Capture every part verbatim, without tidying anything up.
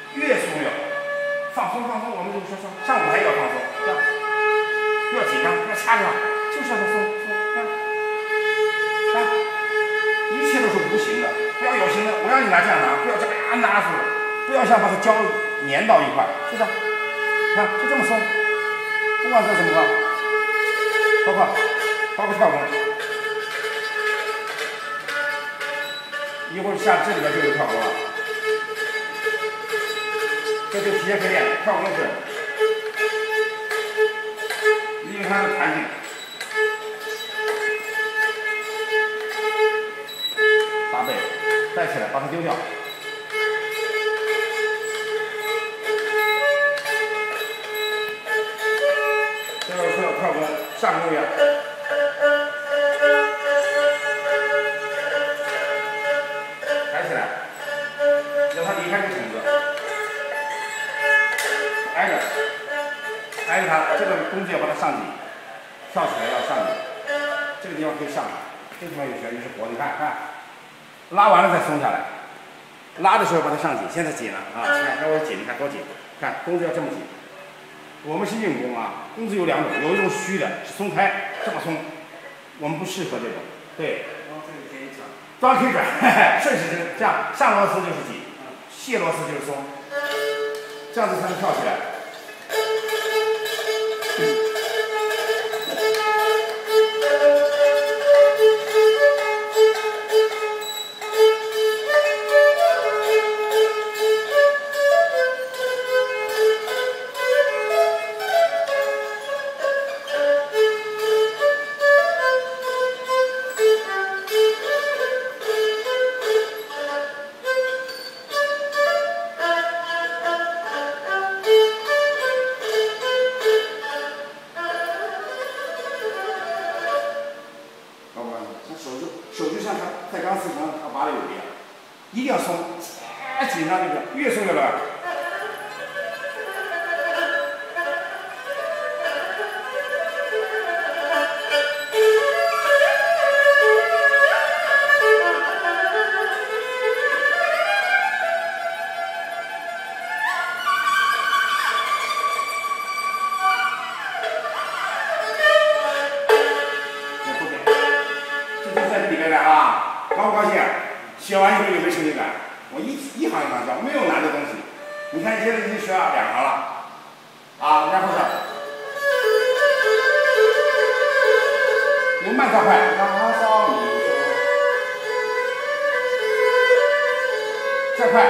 越松越好，放松放松，我们就说说上舞台也要放松，这样，不要紧张，不要掐着，就是让它松松，看，看，一切都是无形的，不要有形的。我让你拿这样拿，不要这样拿住，不要像把它胶粘到一块，就这样，看就这么松，不管这怎么搞，包括包括跳弓，一会儿下这里边就有跳弓了。这就提前可以练，跳弓是利用它的弹性，搭背带起来，把它丢掉。这个跳跳弓上弓一样，抬起来，让它离开这个筒子。挨着，挨着它，这个弓子要把它上紧，跳起来要上紧，这个地方可以上来，这个地方有旋律是活的，你看看，拉完了再松下来，拉的时候把它上紧，现在紧了啊，看看我紧，你看多紧，看弓子要这么紧，我们是硬弓啊，弓子有两种，有一种虚的，是松开，这么松，我们不适合这种，对，当然可以转，顺时针，这样上螺丝就是紧，卸螺丝就是松。这样子才能跳起来。在钢丝上跳芭蕾舞一样，一定要松，太紧张就是越松越乱。这就在这里面的啊。高不高兴？学完以后有没有成就感？我一一行一行教，没有难的东西。你看，现在已经学了两行了，啊，然后呢，由慢到快，拉骚咪嗦，再快，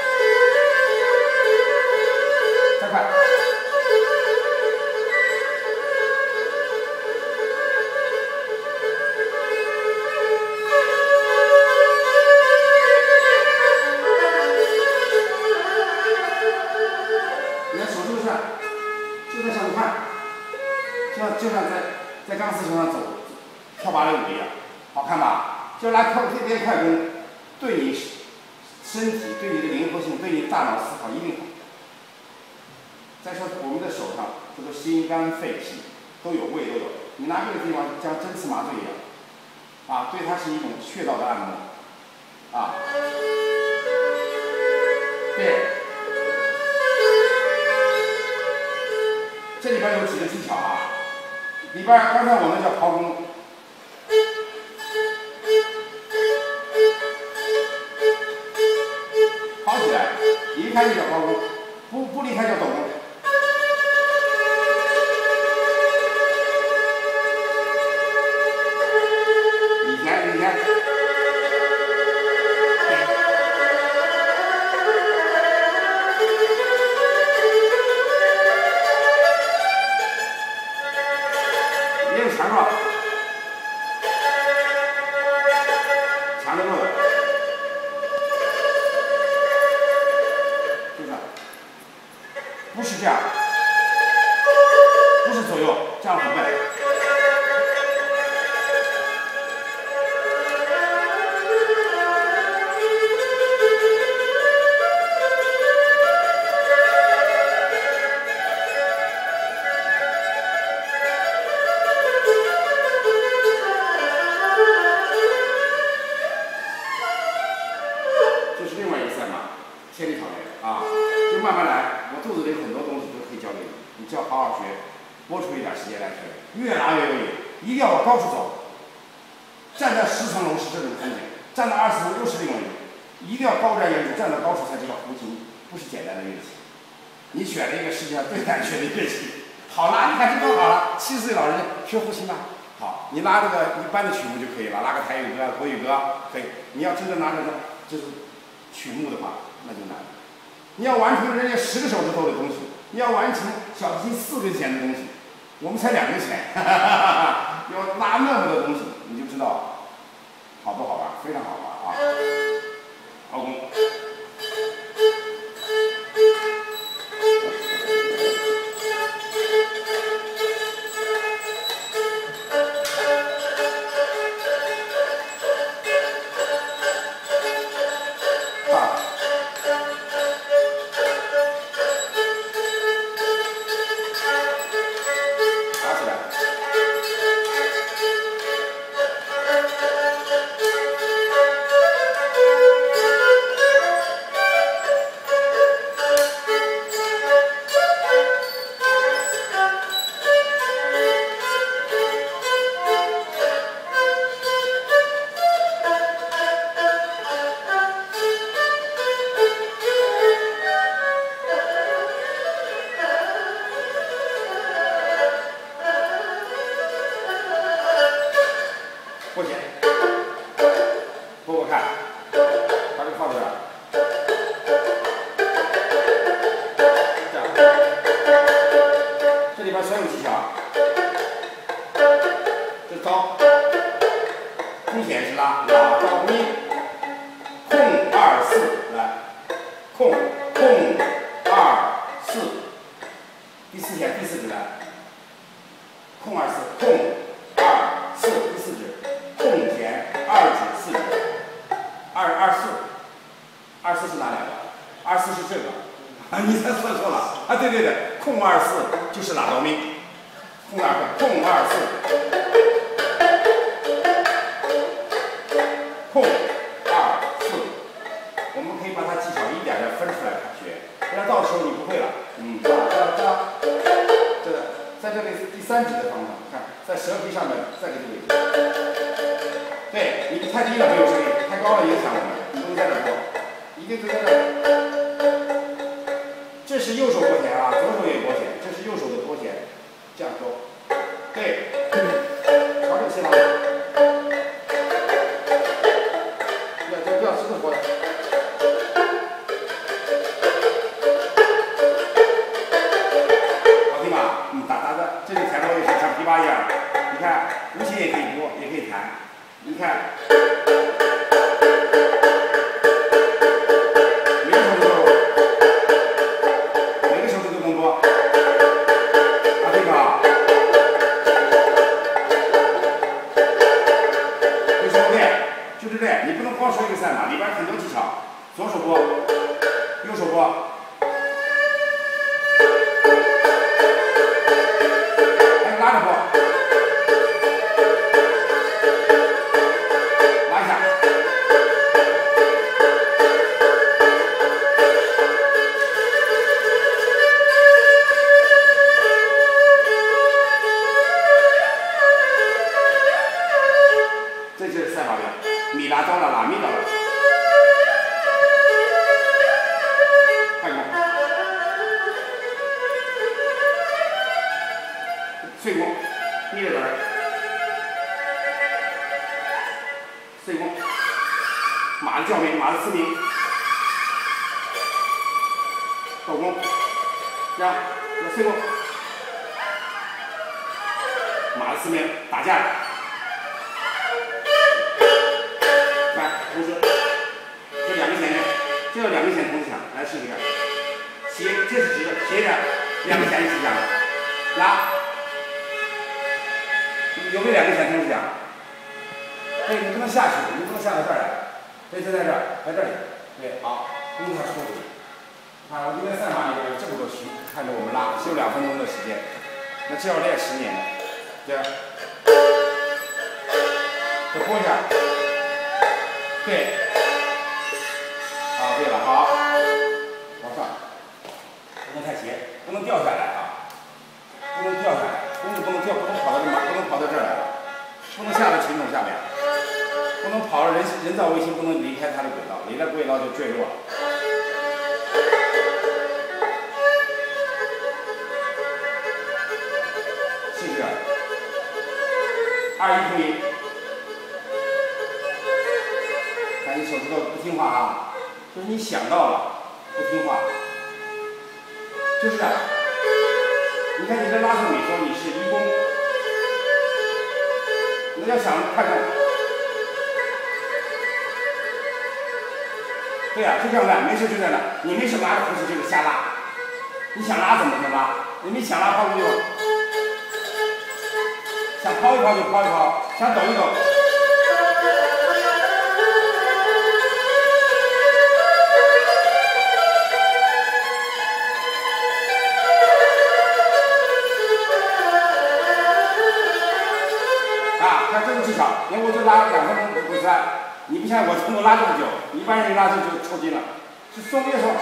再快。就在上面看，就像就像在在钢丝绳上走，跳芭蕾舞一样，好看吧？就来快这边快弓，对你身体、对你的灵活性、对你大脑思考一定好。再说我们的手上，这个心肝肺脾都有胃都有，你拿这个地方像针刺麻醉一样，啊，对它是一种穴道的按摩，啊，对。这里边有几个技巧啊，里边刚才我们叫刨弓，刨起来，离开就叫刨弓，不不离开叫抖弓。以前以前。强壮，强得住的，就是，不是这样，不是左右，这样很笨。千里草原啊，就就慢慢来，我肚子里有很多东西都可以教给你，你只要好好学，拨出一点时间来学，越拉越有瘾，一定要往高处走。站在十层楼是这种风景，站到二十层又是另外一种，一定要高瞻远瞩，站到高处才知道胡琴不是简单的乐器。你选了一个世界上最难学的乐器，好拉，你看这多好了，七十岁老人家学胡琴吧。好，你拉这个一般的曲目就可以了，拉个台语歌、国语歌可以。你要真的拿这个就是曲目的话，那就难了。你要完成人家十个手指头的东西，你要完成小提琴四根弦的东西，我们才两根弦，哈哈哈哈，要拉那么多东西，你就知道好不好玩，非常好玩啊！好功。拨弦，拨拨看，把这个放这儿，这样，这里边全有技巧。这是刀，空弦是拉，拉到咪，空二四，来，空空二四，第四弦第四指来，空二四，空二四，第四指。空弦二指四指，二二四，二四是哪两个？二四是这个，啊，你才算错了啊！对对对，空二四就是拉到咪，空二四，空二四，空二四，我们可以把它技巧一点点分出来学，不然到时候你不会了。嗯，这这这个，在这里是第三指的方向，看在舌皮上面再给这个位置。对你太低了没有声音，太高了影响我们，你不能在这拨，一定是在这儿。这是右手拨弦啊，左手也拨弦，这是右手的拨弦，这样拨。对，朝这个线方向。不要不要直着拨的。好听吧？嗯，打打的，这个前头也是像琵琶一样，你看无琴也可以拨，也可以弹。你看，每个手指头，每个手指都能拨，啊，对吧？为什么练？就是练，你不能光说一个赛马，里边很多技巧。左手拨，右手拨，还有拉着拨。米拉到了，拉咪到了，快攻，碎弓，逆着点儿，碎弓，马的叫鸣，马的嘶鸣，倒弓，这样，这碎弓，马的嘶鸣，打架。同时，这两个弦呢，这要两个弦同时响，来试试看。斜，这是直的，斜点，两个弦一起响，拉。有没有两个弦同时响？对，你不能下去，你不能下到这儿来。对，就在这儿，在这里。对，好，弓它出去。啊，我今天赛马里边有这么多曲，看着我们拉，只有两分钟的时间，那这要练十年的。这样，再拨一下。对，啊，对了，好，往上。 就坠落了。试试，二一推。看你手指头不听话啊，就是你想到了不听话，就是这样。你看你这拉手里说你是一弓，那要想快动。对呀、啊，就这样干，没事就在那。你没事拉着胡子就是瞎拉，你想拉怎么就拉，你没想拉抛出去，想抛一抛就抛一抛，想抖一抖。啊，看这个技巧，因为我就拉两分钟不回来。你不像我能够拉这么久，一般人一拉就就抽筋了，是松越松。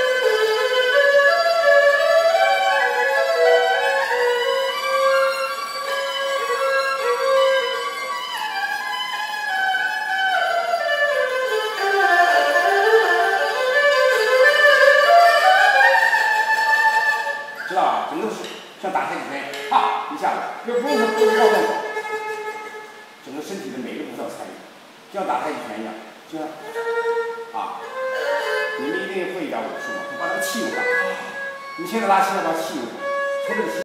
知道啊？整个是像打太极拳，啪一下子，又不用说不是靠动手，整个身体的每一个步骤参与。就像打太极拳一样，就像啊，你们一定会一点武术嘛，就把那个气用上。你现在拉气要把气用上，从这个气。